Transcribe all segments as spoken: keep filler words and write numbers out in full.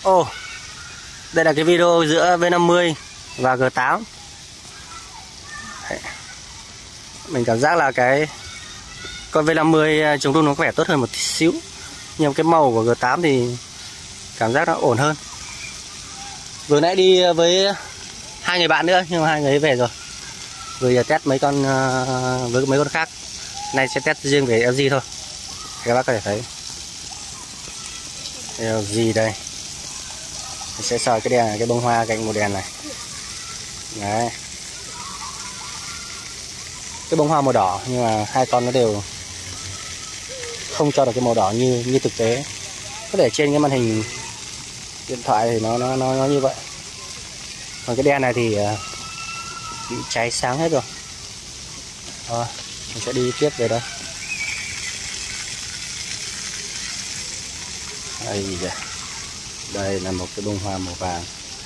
Ồ, oh, đây là cái video giữa V năm mươi và G tám. Đấy. Mình cảm giác là cái con V năm mươi chống rung nó có vẻ tốt hơn một xíu, nhưng cái màu của G tám thì cảm giác nó ổn hơn. Vừa nãy đi với hai người bạn nữa nhưng mà hai người ấy về rồi. Vừa test mấy con với mấy con khác. Nay sẽ test riêng về L G thôi. Các bác có thể thấy L G đây. Mình sẽ soi cái đèn này, cái bông hoa cạnh một đèn này. Đấy. Cái bông hoa màu đỏ nhưng mà hai con nó đều không cho được cái màu đỏ như như thực tế. Có thể trên cái màn hình điện thoại thì nó nó nó, nó như vậy. Còn cái đèn này thì uh, bị cháy sáng hết rồi. Rồi, mình sẽ đi tiếp về đây. Đây gì vậy? Đây là một cái bông hoa màu vàng.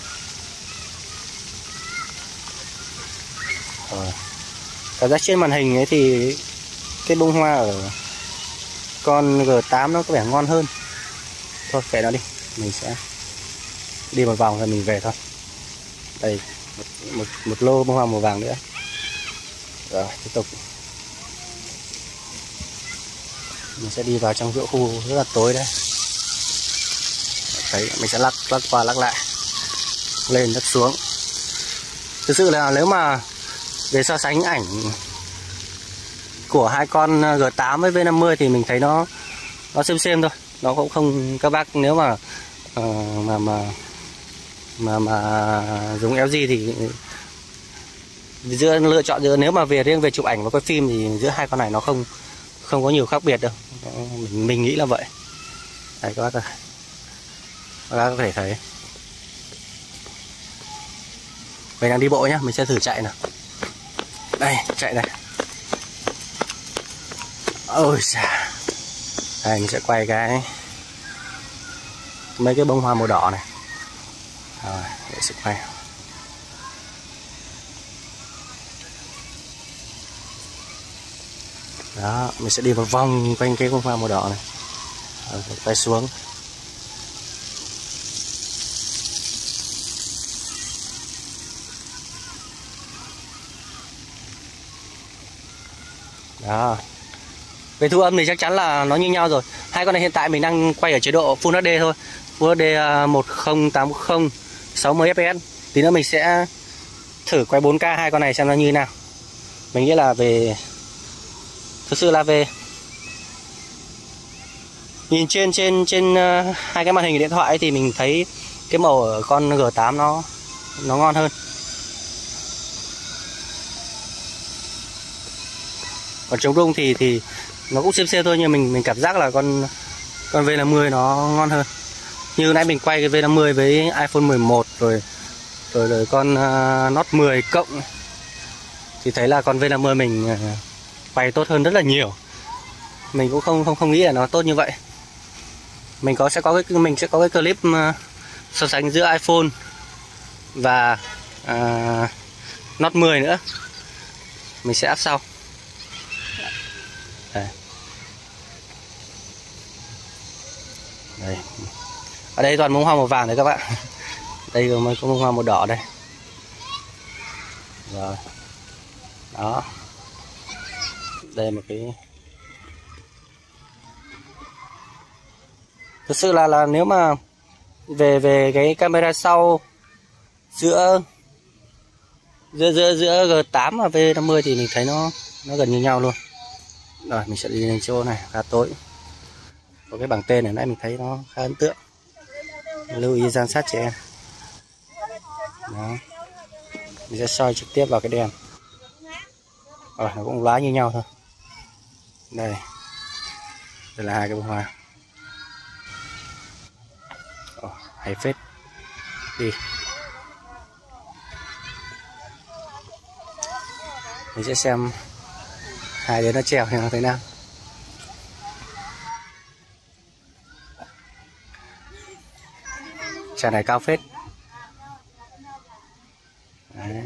Rồi. Cảm giác trên màn hình ấy thì cái bông hoa ở con G tám nó có vẻ ngon hơn. Thôi kệ nó đi, mình sẽ đi một vòng rồi mình về thôi. Đây một, một, một lô bông hoa màu vàng nữa. Rồi tiếp tục. Mình sẽ đi vào trong giữa khu rất là tối đấy. Thấy mình sẽ lắc lắc qua lắc lại, lên lắc xuống. Thực sự là nếu mà để so sánh ảnh của hai con G tám với V năm mươi thì mình thấy nó nó xem xem thôi, nó cũng không, các bác nếu mà uh, mà mà mà mà dùng L G thì giữa lựa chọn giữa, nếu mà về riêng về chụp ảnh và quay phim thì giữa hai con này nó không không có nhiều khác biệt đâu. Mình, mình nghĩ là vậy. Đây các bác ơi, các bác có thể thấy. Mình đang đi bộ nhá, mình sẽ thử chạy nào. Đây, chạy này. Ôi xà. Đây, mình sẽ quay cái mấy cái bông hoa màu đỏ này. Rồi, để sẽ quay. Đó, mình sẽ đi một vòng quanh cái bông hoa màu đỏ này. Rồi, quay xuống. Đó. Về thu âm thì chắc chắn là nó như nhau rồi. Hai con này hiện tại mình đang quay ở chế độ Full hát đê thôi. Full hát đê một không tám không sáu mươi F P S. Tí nữa mình sẽ thử quay bốn K hai con này xem nó như thế nào. Mình nghĩ là về thực sự là về nhìn trên trên trên uh, hai cái màn hình điện thoại thì mình thấy cái màu ở con G tám nó nó ngon hơn. Còn chống rung thì thì nó cũng xem xem thôi, nhưng mình mình cảm giác là con con V năm mươi nó ngon hơn. Như nãy mình quay cái V năm mươi với iPhone mười một rồi rồi rồi con uh, Note mười cộng thì thấy là con V năm mươi mình uh, quay tốt hơn rất là nhiều. Mình cũng không không không nghĩ là nó tốt như vậy. Mình có sẽ có cái mình sẽ có cái clip uh, so sánh giữa iPhone và uh, Note mười nữa. Mình sẽ up sau. Đây. Đây. Ở đây toàn bông hoa màu vàng đấy các bạn. Đây có mấy bông hoa màu đỏ đây. Rồi. Đó. Đây một cái. Thực sự là là nếu mà về về cái camera sau giữa giữa giữa giữa G tám và V năm mươi thì mình thấy nó nó gần như nhau luôn. Rồi mình sẽ đi lên chỗ này khá tối. Có cái bảng tên này nãy mình thấy nó khá ấn tượng. Lưu ý giám sát trẻ em. Đó. Mình sẽ soi trực tiếp vào cái đèn. Rồi nó cũng lóa như nhau thôi. Đây. Đây là hai cái bông hoa. Ồ, hay phết. Đi. Mình sẽ xem hai đứa nó trèo thì nó thế nào. Trà này cao phết. Đấy.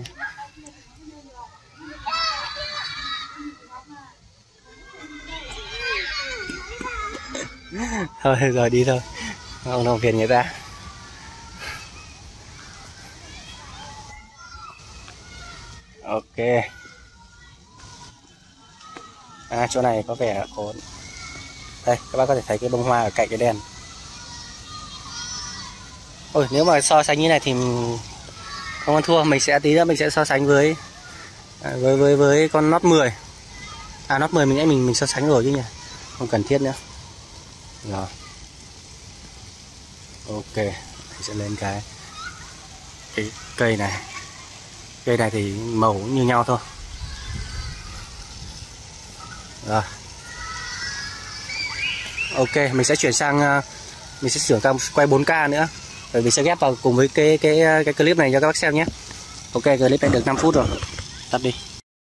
Thôi rồi đi thôi, không làm phiền người ta. Ok. À, chỗ này có vẻ ổn. Đây, các bác có thể thấy cái bông hoa ở cạnh cái đèn. Ôi, nếu mà so sánh như này thì không ăn thua. Mình sẽ tí nữa mình sẽ so sánh với à, với với với con Note mười. À, Note mười mình nghĩ mình mình so sánh rồi chứ nhỉ, không cần thiết nữa. Rồi. Ok, mình sẽ lên cái cái cây này. Cây này thì màu cũng như nhau thôi. Rồi. Ok, mình sẽ chuyển sang mình sẽ chuyển sang quay bốn K nữa. Rồi mình sẽ ghép vào cùng với cái cái cái clip này cho các bác xem nhé. Ok, clip này được năm phút rồi. Tắt đi.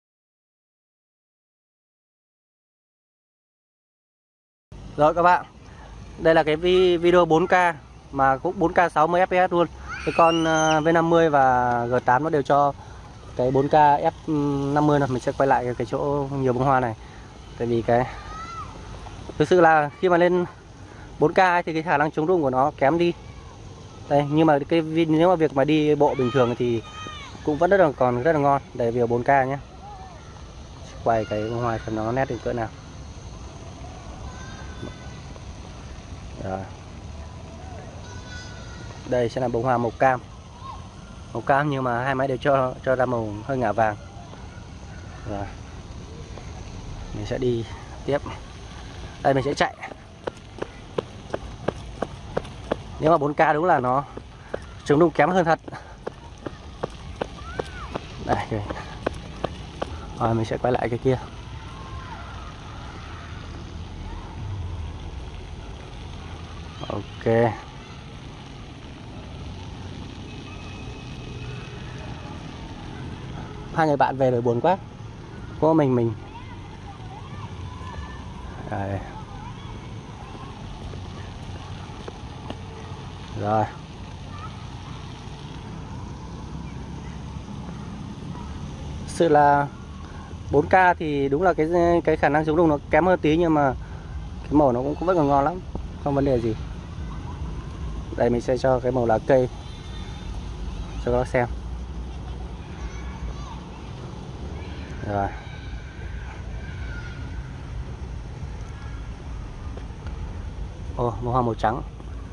Rồi các bạn. Đây là cái video bốn K mà cũng bốn K sáu mươi F P S luôn. Cái con V năm mươi và G tám nó đều cho cái bốn K F năm mươi rồi. Mình sẽ quay lại cái chỗ nhiều bông hoa này. Tại vì cái thực sự là khi mà lên bốn K thì cái khả năng chống rung của nó kém đi. Đây, nhưng mà cái nếu mà việc mà đi bộ bình thường thì cũng vẫn rất là còn rất là ngon. Để video bốn K nhé. Quay cái bông hoa xem nó nét đến cỡ nào. Rồi. Đây sẽ là bông hoa màu cam. Màu cam nhưng mà hai máy đều cho cho ra màu hơi ngả vàng. Rồi. Mình sẽ đi tiếp. Đây mình sẽ chạy. Nếu mà bốn K đúng là nó chống rung kém hơn thật. Đây, okay. Rồi mình sẽ quay lại cái kia. Ok. Hai người bạn về rồi buồn quá. Có mình mình. Đây. Rồi. Sự là bốn K thì đúng là cái cái khả năng chống rung nó kém hơn tí, nhưng mà cái màu nó cũng, cũng vẫn còn ngon lắm, không vấn đề gì. Đây mình sẽ cho cái màu lá cây cho các bác xem. Rồi. Ồ, màu hoa màu trắng.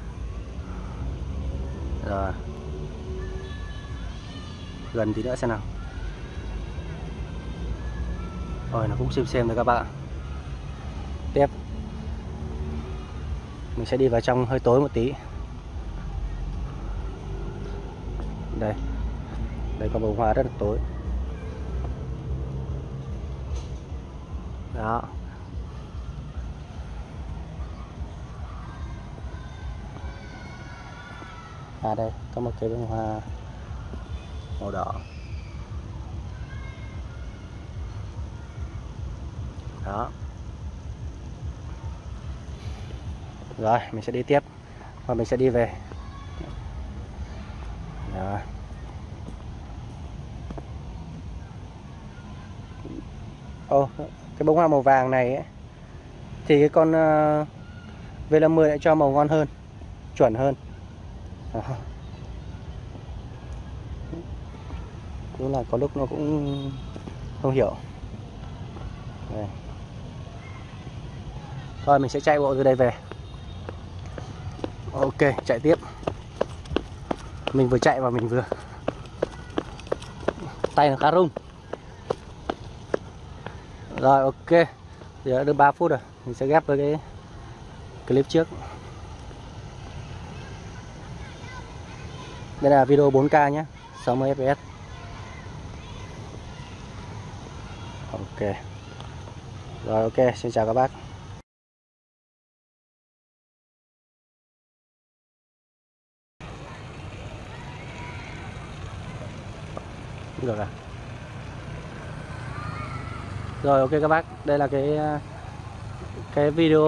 Rồi. Gần tí nữa xem nào. Rồi nó cũng xem xem rồi các bạn. Tiếp. Mình sẽ đi vào trong hơi tối một tí. Đây. Đây có bông hoa rất là tối. Đó. À đây có một cái bông hoa màu đỏ. Đó. Rồi mình sẽ đi tiếp và mình sẽ đi về. Đó. Ô, oh, cái bông hoa màu vàng này ấy, thì cái con uh, V năm mươi lại cho màu ngon hơn, chuẩn hơn. Đó. Đúng là có lúc nó cũng không hiểu. Đây. Thôi mình sẽ chạy bộ từ đây về. Ok, chạy tiếp. Mình vừa chạy và mình vừa tay nó khá rung. Rồi ok. Giờ đã được ba phút rồi. Mình sẽ ghép với cái clip trước. Đây là video bốn K nhé, sáu mươi F P S. Ok. Rồi ok, xin chào các bác. Được rồi. Rồi ok các bác, đây là cái cái video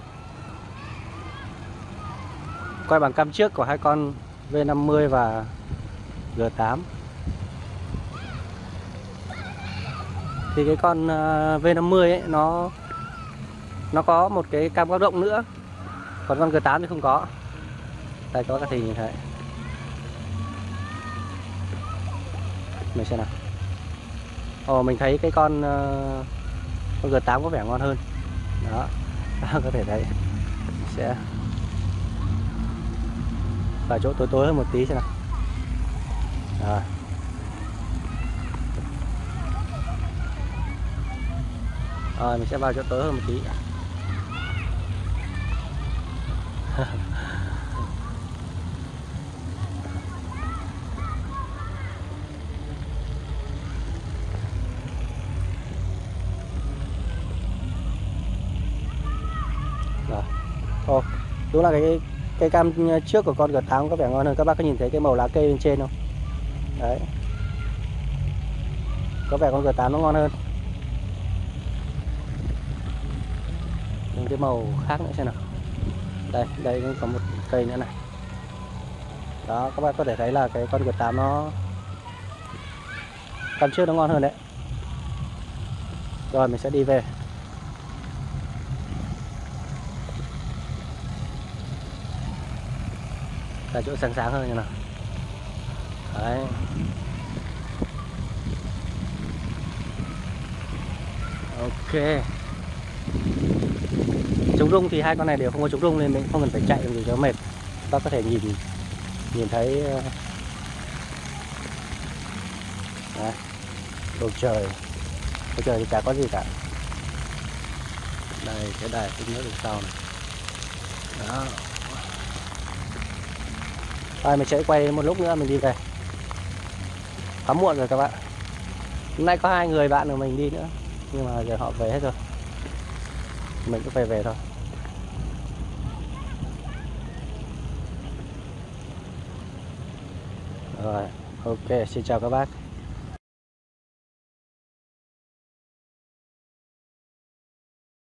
quay bằng cam trước của hai con V năm mươi và G tám. Thì cái con V năm mươi ấy nó nó có một cái cam góc rộng nữa, còn con G tám thì không có. Đây có cái thì như thế. Mình xem nào. Ồ, mình thấy cái con uh, con G tám có vẻ ngon hơn. Đó, đó có thể thấy. Sẽ vào chỗ tối tối hơn một tí xem nào. Rồi. Rồi mình sẽ vào chỗ tối hơn một tí. Rồi. Ồ, đúng là cái cây cam trước của con G tám có vẻ ngon hơn. Các bác có nhìn thấy cái màu lá cây bên trên không? Đấy, có vẻ con G tám nó ngon hơn. Những cái màu khác nữa xem nào. Đây, đây cũng có một cây nữa này. Đó, các bác có thể thấy là cái con G tám nó cam trước nó ngon hơn đấy. Rồi mình sẽ đi về. Là chỗ sáng sáng hơn như nào. Đấy. Ok. Chống rung thì hai con này đều không có chống rung nên mình không cần phải chạy làm gì cho mệt. Ta có thể nhìn nhìn thấy đấy, bầu trời. Bầu trời thì chả có gì cả. Đây cái đài phun nước đằng sau này. Đó. Rồi mình sẽ quay một lúc nữa mình đi về. Khá muộn rồi các bạn. Hôm nay có hai người bạn của mình đi nữa, nhưng mà giờ họ về hết rồi. Mình cũng phải về thôi. Rồi, ok, xin chào các bác.